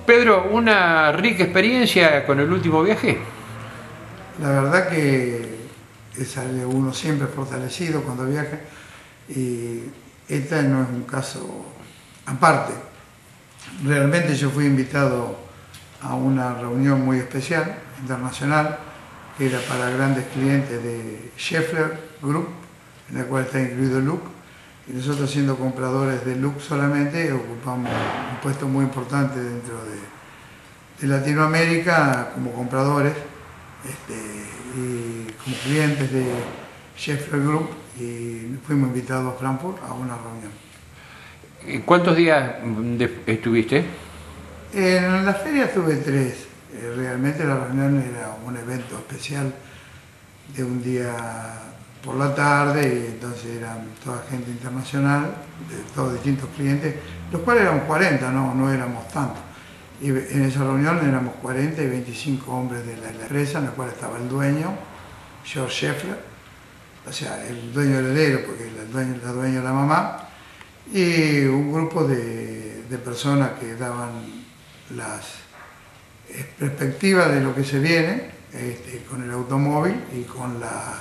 Pedro, una rica experiencia con el último viaje. La verdad que sale uno siempre fortalecido cuando viaja, y este no es un caso aparte. Realmente yo fui invitado a una reunión muy especial, internacional, que era para grandes clientes de Schaeffler Group, en la cual está incluido Look, y nosotros, siendo compradores de Look solamente, ocupamos un puesto muy importante dentro de Latinoamérica como compradores y como clientes de Schaeffler Group, y fuimos invitados a Frankfurt a una reunión. ¿Cuántos días estuviste? En la feria estuve 3. Realmente la reunión era un evento especial de un día por la tarde, y entonces eran toda gente internacional, de todos distintos clientes, los cuales eran 40, no éramos tantos. Y en esa reunión éramos 40 y 25 hombres de la empresa, en la cual estaba el dueño, George Schaeffler, o sea, el dueño heredero, porque la dueña la mamá, y un grupo de personas que daban las perspectivas de lo que se viene con el automóvil y con la,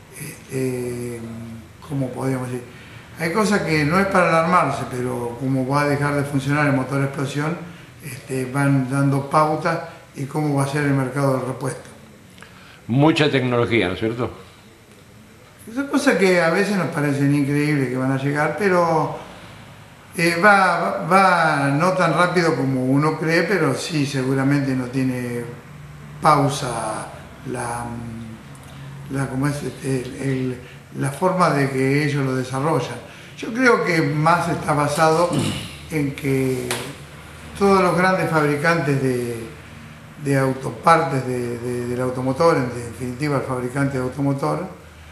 ¿cómo podríamos decir? Hay cosas que no es para alarmarse, pero como va a dejar de funcionar el motor de explosión, van dando pautas y cómo va a ser el mercado del repuesto. Mucha tecnología, ¿no es cierto? Son cosas que a veces nos parecen increíbles que van a llegar, pero va no tan rápido como uno cree, pero sí, seguramente no tiene pausa la forma de que ellos lo desarrollan. Yo creo que más está basado en que todos los grandes fabricantes de autopartes del automotor, en definitiva el fabricante de automotor,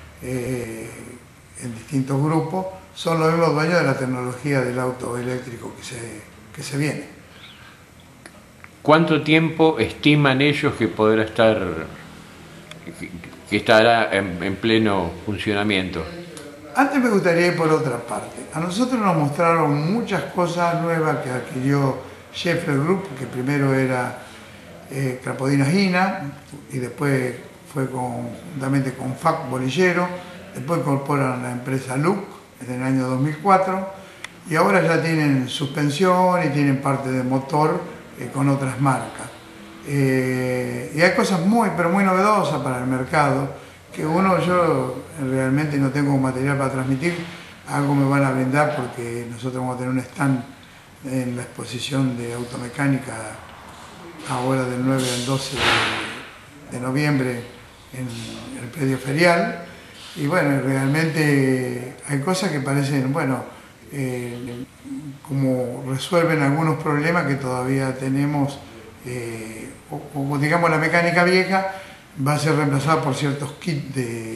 en distintos grupos, son los mismos dueños de la tecnología del auto eléctrico que se viene. ¿Cuánto tiempo estiman ellos que podrá estar, que estará en pleno funcionamiento? Antes me gustaría ir por otra parte. A nosotros nos mostraron muchas cosas nuevas que adquirió Schaeffler Group, que primero era Crapodina Hina, y después fue juntamente con FAC Bolillero, después incorporaron la empresa Look en el año 2004, y ahora ya tienen suspensión y tienen parte de motor con otras marcas. Y hay cosas pero muy novedosas para el mercado, que yo realmente no tengo material para transmitir. Algo me van a brindar porque nosotros vamos a tener un stand en la exposición de automecánica ahora del 9 al 12 de noviembre en el predio ferial. Y bueno, realmente hay cosas que parecen, bueno, como resuelven algunos problemas que todavía tenemos, o digamos la mecánica vieja va a ser reemplazada por ciertos kits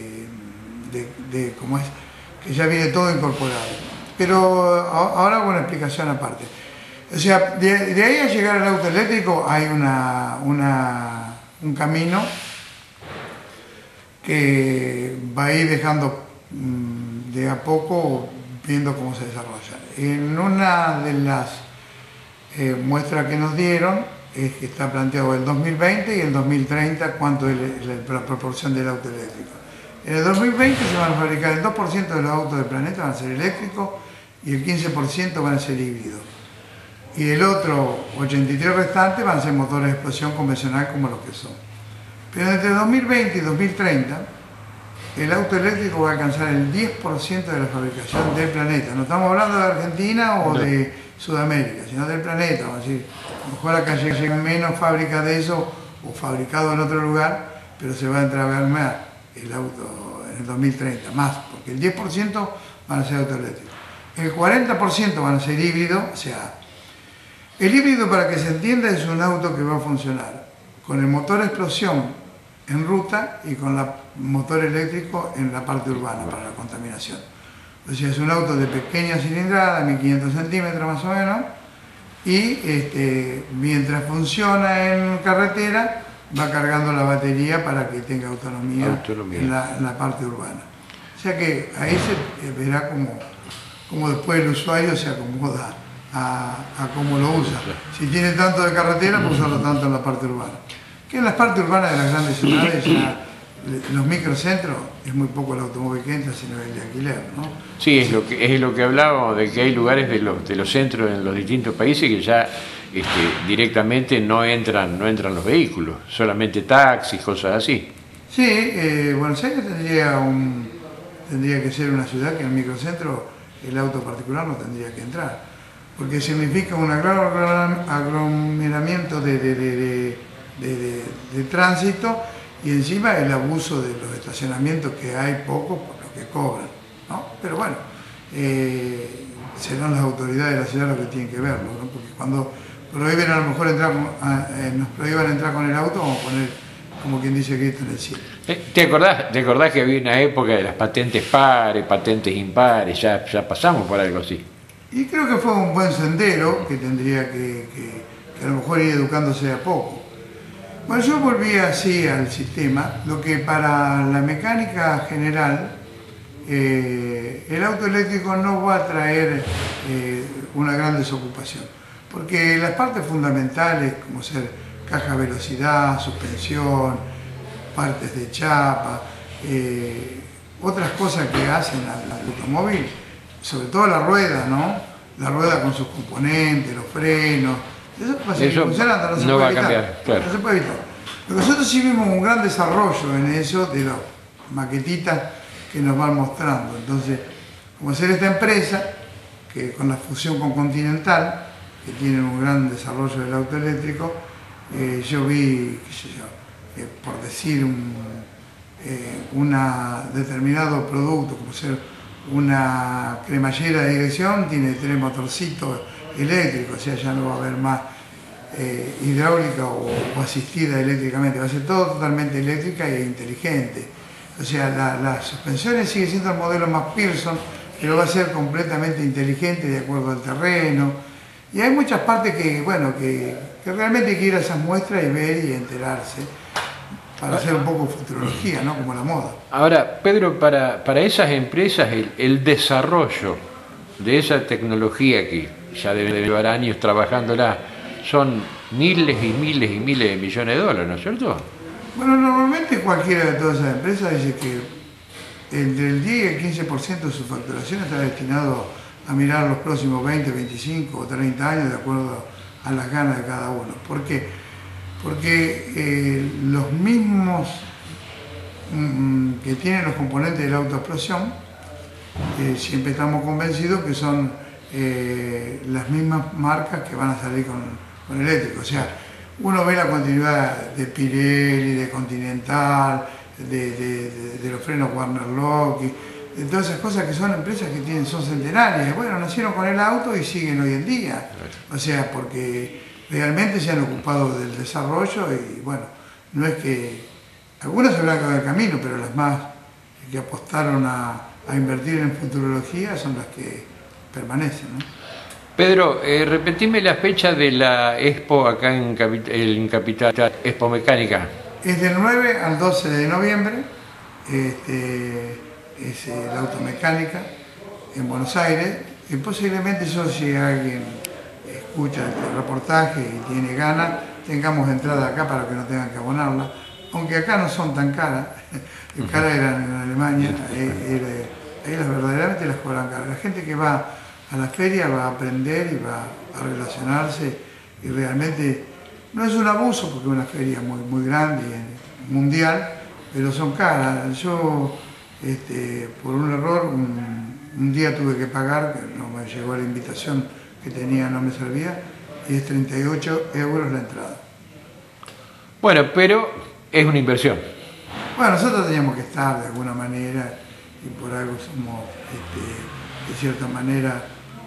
que ya viene todo incorporado. Pero ahora hago una explicación aparte. O sea, de ahí a llegar al auto eléctrico hay un camino que va a ir dejando de a poco, viendo cómo se desarrolla. En una de las muestras que nos dieron es que está planteado el 2020 y el 2030 cuánto es la proporción del auto eléctrico. En el 2020 se van a fabricar el 2% de los autos del planeta van a ser eléctricos y el 15% van a ser híbridos. Y el otro 83% restante van a ser motores de explosión convencional como los que son. Pero entre 2020 y 2030, el auto eléctrico va a alcanzar el 10% de la fabricación del planeta. No estamos hablando de Argentina o de Sudamérica, sino del planeta. Vamos a decir, a lo mejor acá llegan menos fábricas de eso o fabricado en otro lugar, pero se va a entregar más el auto en el 2030, más, porque el 10% van a ser auto eléctrico. El 40% van a ser híbridos, o sea, el híbrido, para que se entienda, es un auto que va a funcionar con el motor de explosión en ruta y con el motor eléctrico en la parte urbana para la contaminación. O sea, es un auto de pequeña cilindrada, 1500 centímetros más o menos, y mientras funciona en carretera va cargando la batería para que tenga autonomía. En la parte urbana. O sea que ahí se verá cómo después el usuario se acomoda a cómo lo usa. Si tiene tanto de carretera, pues usarlo tanto en la parte urbana. Que en las partes urbanas de las grandes ciudades, ya, los microcentros, es muy poco el automóvil que entra, sino el de alquiler, ¿no? Sí, es lo que hablábamos, de que hay lugares de los centros en los distintos países que ya directamente no entran los vehículos, solamente taxis, cosas así. Sí, Buenos Aires tendría que ser una ciudad que en el microcentro el auto particular no tendría que entrar, porque significa un aglomeramiento de tránsito y encima el abuso de los estacionamientos, que hay pocos por lo que cobran, ¿no? Pero bueno, serán las autoridades de la ciudad los que tienen que verlo, ¿no? Porque cuando prohíben a lo mejor nos prohíban entrar con el auto, vamos a poner, como quien dice, Cristo en el cielo. ¿Te acordás que había una época de las patentes pares, patentes impares? Ya pasamos por algo así. Y creo que fue un buen sendero que tendría que a lo mejor ir educándose de a poco. Bueno, yo volví así al sistema, lo que para la mecánica general, el auto eléctrico no va a traer una gran desocupación, porque las partes fundamentales, como ser caja de velocidad, suspensión, partes de chapa, otras cosas que hacen al automóvil, sobre todo la rueda, ¿no? La rueda con sus componentes, los frenos, eso va a seguir funcionando, no se puede evitar. Cambiar, claro. No se puede evitar. Pero nosotros sí vimos un gran desarrollo en eso de las maquetitas que nos van mostrando. Entonces, como ser esta empresa, que con la fusión con Continental, que tienen un gran desarrollo del auto eléctrico, yo vi, qué sé yo, por decir un determinado producto, como ser una cremallera de dirección, tiene 3 motorcitos eléctricos, o sea, ya no va a haber más hidráulica o asistida eléctricamente, va a ser todo totalmente eléctrica e inteligente. O sea, las suspensiones sigue siendo el modelo más Pearson, pero va a ser completamente inteligente de acuerdo al terreno. Y hay muchas partes que, bueno, que realmente hay que ir a esas muestras y ver y enterarse, para hacer un poco futurología, ¿no? Como la moda. Ahora, Pedro, para esas empresas el desarrollo de esa tecnología que ya deben llevar años trabajándola, son miles y miles y miles de millones de dólares, ¿no es cierto? Bueno, normalmente cualquiera de todas esas empresas dice que entre el 10 y el 15% de su facturación está destinado a mirar los próximos 20, 25 o 30 años de acuerdo a las ganas de cada uno. ¿Por qué? Porque los mismos que tienen los componentes de la autoexplosión, siempre estamos convencidos que son las mismas marcas que van a salir con eléctrico. O sea, uno ve la continuidad de Pirelli, de Continental, de los frenos Warner Lockheed, de todas esas cosas que son empresas que son centenarias. Bueno, nacieron con el auto y siguen hoy en día. O sea, porque realmente se han ocupado del desarrollo y bueno, no es que algunas se habrán quedado en el camino, pero las más que apostaron a invertir en futurología son las que permanecen, ¿no? Pedro, repetime la fecha de la Expo acá en Capital, Expo Mecánica. Es del 9 al 12 de noviembre, es la automecánica en Buenos Aires, y posiblemente si alguien escucha este reportaje y tiene ganas, tengamos entrada acá para que no tengan que abonarla, aunque acá no son tan caras, caras eran en Alemania, ahí verdaderamente las cobran caras. La gente que va a la feria va a aprender y va a relacionarse y realmente no es un abuso porque es una feria muy, muy grande y mundial, pero son caras. Yo por un error un día tuve que pagar, que no me llegó la invitación que tenía, no me servía, y es 38 euros la entrada. Bueno, pero es una inversión. Bueno, nosotros teníamos que estar de alguna manera y por algo somos, de cierta manera,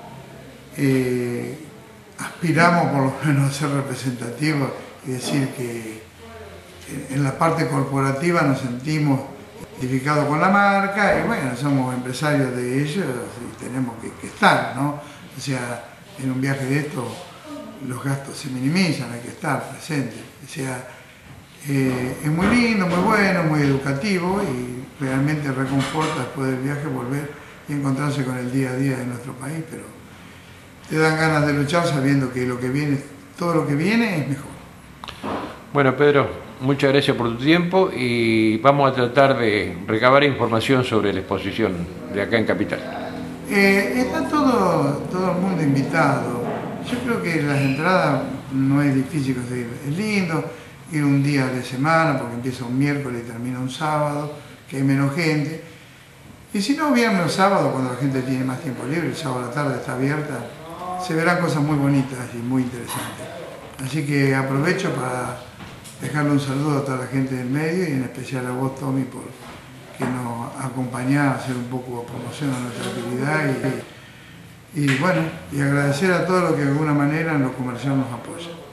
aspiramos por lo menos a ser representativos y decir que en la parte corporativa nos sentimos identificados con la marca y bueno, somos empresarios de ellos y tenemos que estar, ¿no? O sea, en un viaje de esto los gastos se minimizan, hay que estar presentes. O sea, es muy lindo, muy bueno, muy educativo y realmente reconforta después del viaje volver y encontrarse con el día a día de nuestro país, pero te dan ganas de luchar sabiendo que lo que viene, todo lo que viene es mejor. Bueno, Pedro, muchas gracias por tu tiempo y vamos a tratar de recabar información sobre la exposición de acá en Capital. Está todo el mundo invitado. Yo creo que las entradas no es difícil conseguir. Es lindo ir un día de semana porque empieza un miércoles y termina un sábado, que hay menos gente. Y si no, viernes o sábado, cuando la gente tiene más tiempo libre, el sábado a la tarde está abierta, se verán cosas muy bonitas y muy interesantes. Así que aprovecho para dejarle un saludo a toda la gente del medio y en especial a vos, Tommy, por que nos acompañás a hacer un poco de promoción a nuestra actividad y bueno, y agradecer a todos los que de alguna manera en los comerciales nos apoyan.